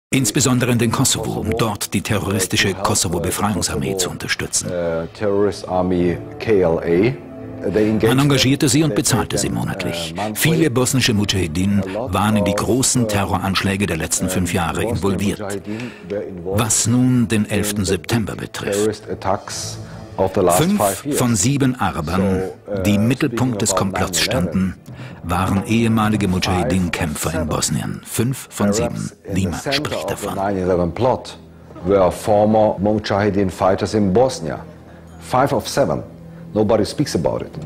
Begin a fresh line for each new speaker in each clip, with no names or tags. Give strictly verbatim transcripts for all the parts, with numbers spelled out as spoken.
Insbesondere in den Kosovo, um dort die terroristische Kosovo-Befreiungsarmee zu unterstützen. Man engagierte sie und bezahlte sie monatlich. Viele bosnische Mudschahidin waren in die großen Terroranschläge der letzten fünf Jahre involviert. Was nun den elften September betrifft. Fünf von sieben Arabern, die im Mittelpunkt des Komplotts standen, waren ehemalige Mudschahidin-Kämpfer in Bosnien. Fünf von sieben. Niemand spricht davon.
Five of seven. Nobody speaks about it.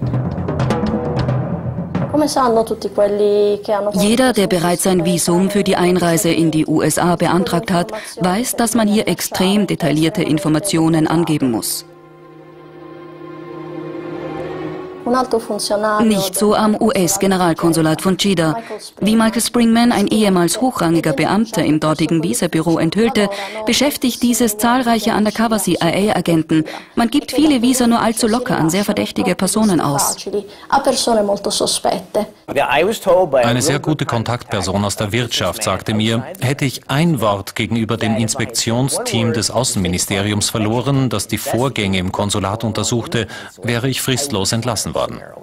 Jeder, der bereits ein Visum für die Einreise in die U S A beantragt hat, weiß, dass man hier extrem detaillierte Informationen angeben muss. Nicht so am U S-Generalkonsulat von Jeddah. Wie Michael Springman, ein ehemals hochrangiger Beamter im dortigen Visabüro, enthüllte, beschäftigt dieses zahlreiche Undercover-C I A-Agenten. Man gibt viele Visa nur allzu locker an sehr verdächtige Personen aus.
Eine sehr gute Kontaktperson aus der Wirtschaft sagte mir, hätte ich ein Wort gegenüber dem Inspektionsteam des Außenministeriums verloren, das die Vorgänge im Konsulat untersuchte, wäre ich fristlos entlassen worden.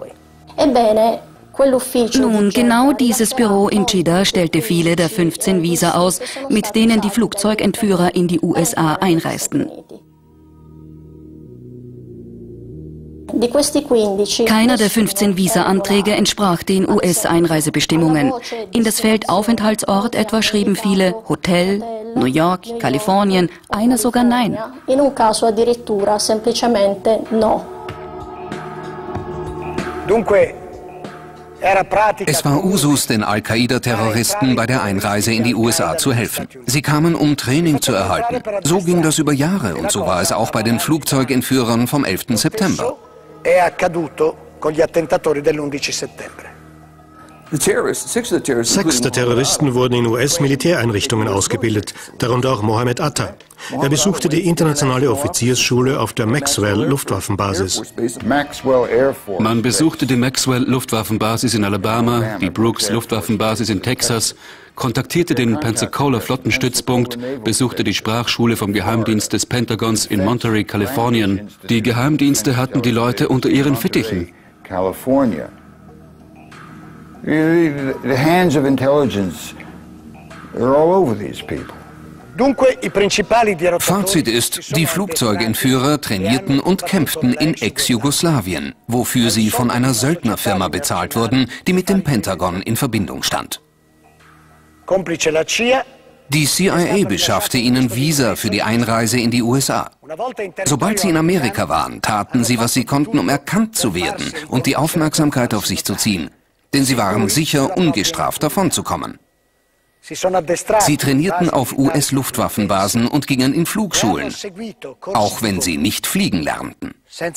Nun, genau dieses Büro in Jeddah stellte viele der fünfzehn Visa aus, mit denen die Flugzeugentführer in die U S A einreisten. Keiner der fünfzehn Visa-Anträge entsprach den U S-Einreisebestimmungen. In das Feld Aufenthaltsort etwa schrieben viele Hotel, New York, Kalifornien, einer sogar Nein.
Es war Usus, den Al-Qaida-Terroristen bei der Einreise in die U S A zu helfen. Sie kamen, um Training zu erhalten. So ging das über Jahre und so war es auch bei den Flugzeugentführern vom elften September.
Sechs der Terroristen wurden in U S-Militäreinrichtungen ausgebildet, darunter auch Mohammed Atta. Er besuchte die internationale Offiziersschule auf der Maxwell-Luftwaffenbasis.
Man besuchte die Maxwell-Luftwaffenbasis in Alabama, die Brooks-Luftwaffenbasis in Texas, kontaktierte den Pensacola-Flottenstützpunkt, besuchte die Sprachschule vom Geheimdienst des Pentagons in Monterey, Kalifornien. Die Geheimdienste hatten die Leute unter ihren Fittichen.
The hands of intelligence are all over these people.
Fazit ist, die Flugzeugentführer trainierten und kämpften in Ex-Jugoslawien, wofür sie von einer Söldnerfirma bezahlt wurden, die mit dem Pentagon in Verbindung stand. Die C I A beschaffte ihnen Visa für die Einreise in die U S A. Sobald sie in Amerika waren, taten sie, was sie konnten, um erkannt zu werden und die Aufmerksamkeit auf sich zu ziehen. Denn sie waren sicher, ungestraft davonzukommen. Sie trainierten auf U S-Luftwaffenbasen und gingen in Flugschulen, auch wenn sie nicht fliegen lernten.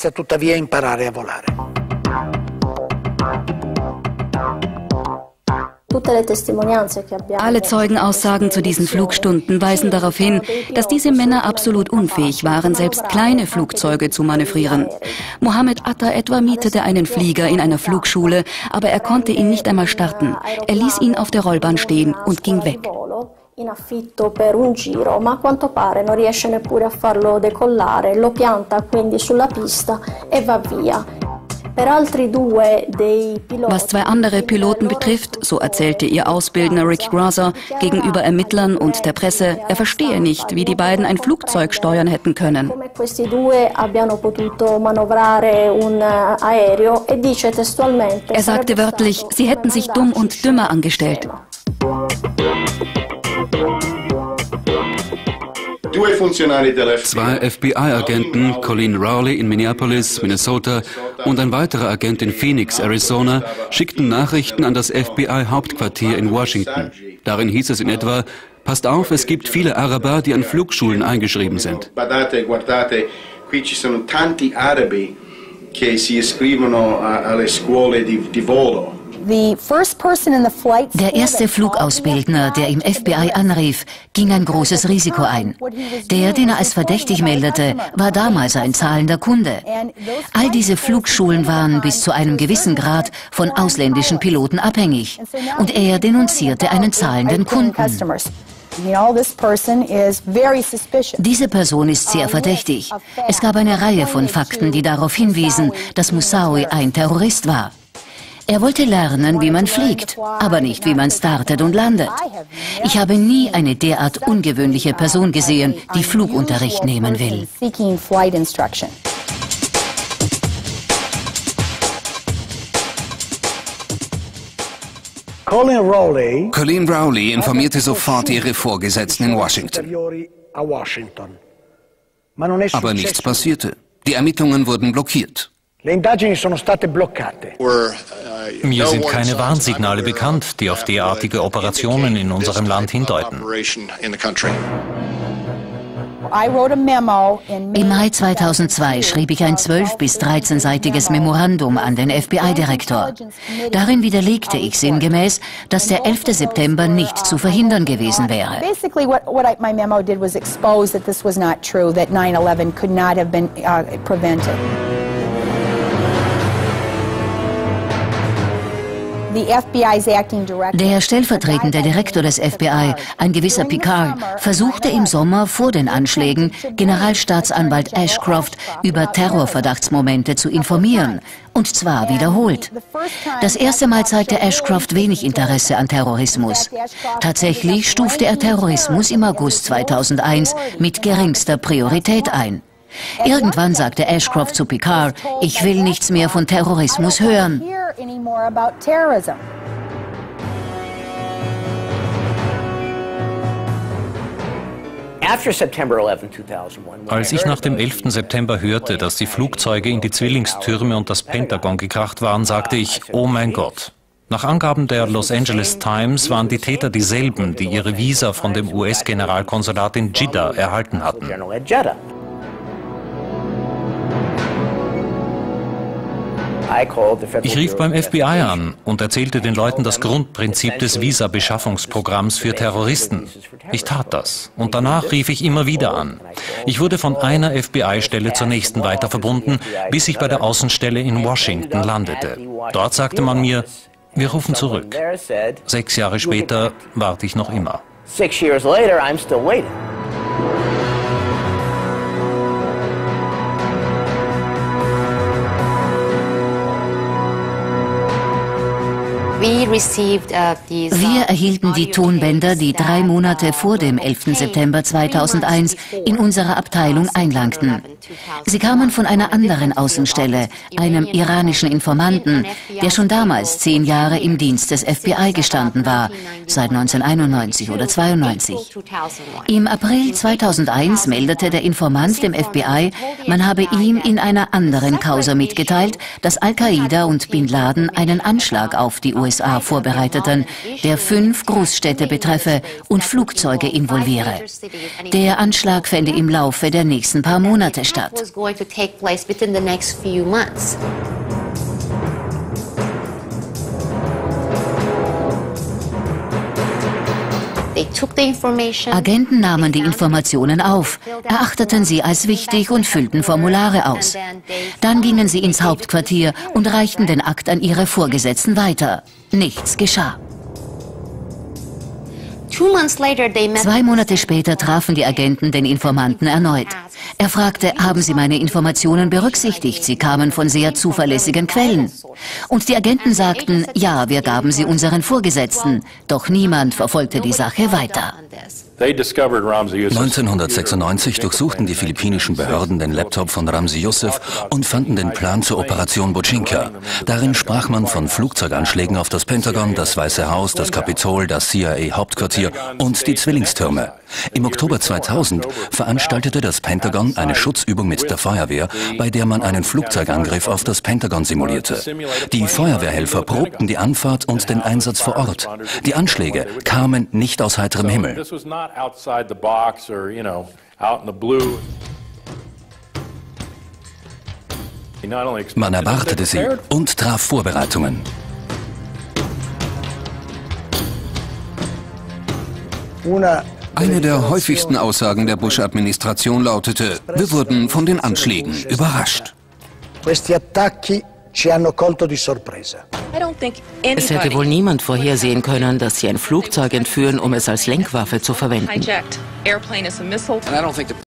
Alle Zeugenaussagen zu diesen Flugstunden weisen darauf hin, dass diese Männer absolut unfähig waren, selbst kleine Flugzeuge zu manövrieren. Mohammed Atta etwa mietete einen Flieger in einer Flugschule, aber er konnte ihn nicht einmal starten. Er ließ ihn auf der Rollbahn stehen und ging weg.
In affitto per un giro, ma a quanto pare non riesce neppure a farlo decollare, lo pianta quindi sulla pista e va via.
Was zwei andere Piloten betrifft, so erzählte ihr Ausbildner Rick Grasser gegenüber Ermittlern und der Presse, er verstehe nicht, wie die beiden ein Flugzeug steuern hätten können. Er sagte wörtlich, sie hätten sich dumm und dümmer angestellt.
Zwei F B I-Agenten, Colleen Rowley in Minneapolis, Minnesota und ein weiterer Agent in Phoenix, Arizona, schickten Nachrichten an das F B I-Hauptquartier in Washington. Darin hieß es in etwa, passt auf, es gibt viele Araber, die an Flugschulen eingeschrieben sind.
Der erste Flugausbildner, der im F B I anrief, ging ein großes Risiko ein. Der, den er als verdächtig meldete, war damals ein zahlender Kunde. All diese Flugschulen waren bis zu einem gewissen Grad von ausländischen Piloten abhängig. Und er denunzierte einen zahlenden Kunden. Diese Person ist sehr verdächtig. Es gab eine Reihe von Fakten, die darauf hinwiesen, dass Moussaoui ein Terrorist war. Er wollte lernen, wie man fliegt, aber nicht, wie man startet und landet. Ich habe nie eine derart ungewöhnliche Person gesehen, die Flugunterricht nehmen will.
Colleen Rowley informierte sofort ihre Vorgesetzten in Washington. Aber nichts passierte. Die Ermittlungen wurden blockiert.
Mir sind keine Warnsignale bekannt, die auf derartige Operationen in unserem Land hindeuten.
Im Mai zweitausendzwei schrieb ich ein zwölf- bis dreizehnseitiges Memorandum an den F B I-Direktor. Darin widerlegte ich sinngemäß, dass der elfte September nicht zu verhindern gewesen wäre. Der stellvertretende Direktor des F B I, ein gewisser Picard, versuchte im Sommer vor den Anschlägen Generalstaatsanwalt Ashcroft über Terrorverdachtsmomente zu informieren, und zwar wiederholt. Das erste Mal zeigte Ashcroft wenig Interesse an Terrorismus. Tatsächlich stufte er Terrorismus im August zweitausendeins mit geringster Priorität ein. Irgendwann sagte Ashcroft zu Picard, ich will nichts mehr von Terrorismus hören.
Als ich nach dem elften September hörte, dass die Flugzeuge in die Zwillingstürme und das Pentagon gekracht waren, sagte ich, oh mein Gott. Nach Angaben der Los Angeles Times waren die Täter dieselben, die ihre Visa von dem U S-Generalkonsulat in Jeddah erhalten hatten. Ich rief beim F B I an und erzählte den Leuten das Grundprinzip des Visa-Beschaffungsprogramms für Terroristen. Ich tat das und danach rief ich immer wieder an. Ich wurde von einer F B I-Stelle zur nächsten weiter verbunden, bis ich bei der Außenstelle in Washington landete. Dort sagte man mir, wir rufen zurück. Sechs Jahre später warte ich noch immer.
Wir erhielten die Tonbänder, die drei Monate vor dem elften September zweitausendeins in unserer Abteilung einlangten. Sie kamen von einer anderen Außenstelle, einem iranischen Informanten, der schon damals zehn Jahre im Dienst des F B I gestanden war, seit neunzehnhunderteinundneunzig oder zweiundneunzig. Im April zweitausendeins meldete der Informant dem F B I, man habe ihm in einer anderen Causa mitgeteilt, dass Al-Qaida und Bin Laden einen Anschlag auf die U S A vorbereiteten, der fünf Großstädte betreffe und Flugzeuge involviere. Der Anschlag fände im Laufe der nächsten paar Monate statt. Agenten nahmen die Informationen auf, erachteten sie als wichtig und füllten Formulare aus. Dann gingen sie ins Hauptquartier und reichten den Akt an ihre Vorgesetzten weiter. Nichts geschah. Zwei Monate später trafen die Agenten den Informanten erneut. Er fragte, haben Sie meine Informationen berücksichtigt? Sie kamen von sehr zuverlässigen Quellen. Und die Agenten sagten, ja, wir gaben sie unseren Vorgesetzten. Doch niemand verfolgte die Sache weiter.
neunzehnhundertsechsundneunzig durchsuchten die philippinischen Behörden den Laptop von Ramzi Youssef und fanden den Plan zur Operation Bojinka. Darin sprach man von Flugzeuganschlägen auf das Pentagon, das Weiße Haus, das Kapitol, das C I A-Hauptquartier und die Zwillingstürme. Im Oktober zweitausend veranstaltete das Pentagon eine Schutzübung mit der Feuerwehr, bei der man einen Flugzeugangriff auf das Pentagon simulierte. Die Feuerwehrhelfer probten die Anfahrt und den Einsatz vor Ort. Die Anschläge kamen nicht aus heiterem Himmel. Man erwartete sie und traf Vorbereitungen.
Eine der häufigsten Aussagen der Bush-Administration lautete, wir wurden von den Anschlägen überrascht.
Questi attacchi ci hanno colto di sorpresa. Es hätte wohl niemand vorhersehen können, dass sie ein Flugzeug entführen, um es als Lenkwaffe zu verwenden.